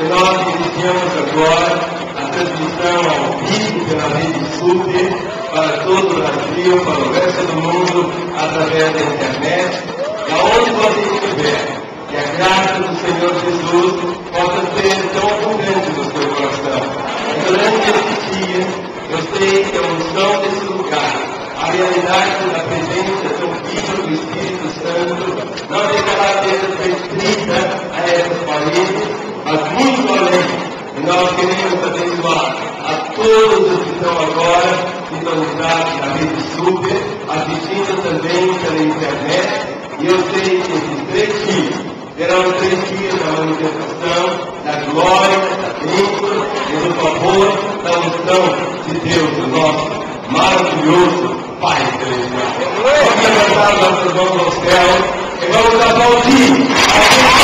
E nós iniciamos agora a transmissão ao vivo pela rede Super para todo o Brasil, para o resto do mundo, através da internet, e aonde você estiver. Que a graça do Senhor Jesus possa ser tão abundante no seu coração. Durante esse dia, eu sei que a unção desse lugar, a realidade da presença tão viva do Espírito Santo, não deixará de ser restrita a essas paredes, mas muito além. E nós queremos abençoar a todos os que estão agora sintonizados na rede Super, assistindo também pela internet. E eu sei que esses 3 dias serão 3 dias da manifestação da glória, da bênção e do favor da unção de Deus, o nosso maravilhoso Pai Celestial. Vamos levantar nossos mãos ao céu e vamos aplaudir.